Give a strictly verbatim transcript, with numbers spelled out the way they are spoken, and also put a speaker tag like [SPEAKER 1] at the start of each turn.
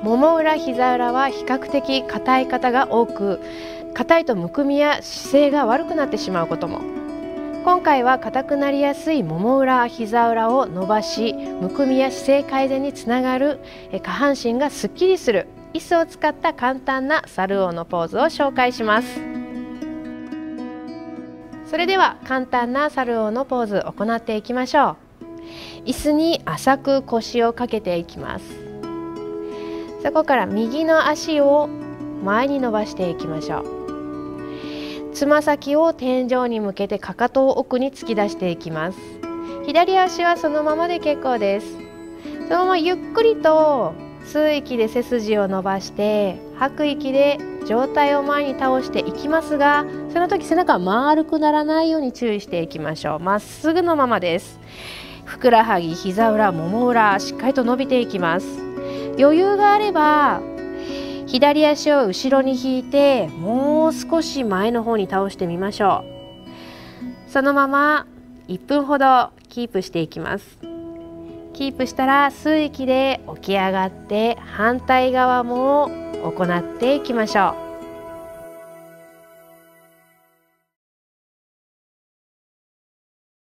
[SPEAKER 1] もも裏、膝裏は比較的硬い方が多く、硬いとむくみや姿勢が悪くなってしまうことも。今回は硬くなりやすいもも裏、膝裏を伸ばし、むくみや姿勢改善につながる下半身がすっきりする椅子を使った簡単な猿王のポーズを紹介します。それでは簡単な猿王のポーズを行っていきましょう。椅子に浅く腰をかけていきます。そこから右の足を前に伸ばしていきましょう。つま先を天井に向けてかかとを奥に突き出していきます。左足はそのままで結構です。そのままゆっくりと吸う息で背筋を伸ばして、吐く息で上体を前に倒していきますが、その時背中は丸くならないように注意していきましょう。まっすぐのままです。ふくらはぎ、膝裏、もも裏、しっかりと伸びていきます。余裕があれば左足を後ろに引いて、もう少し前の方に倒してみましょう。そのままいっぷんほどキープしていきます。キープしたら吸う息で起き上がって、反対側も行っていきましょう。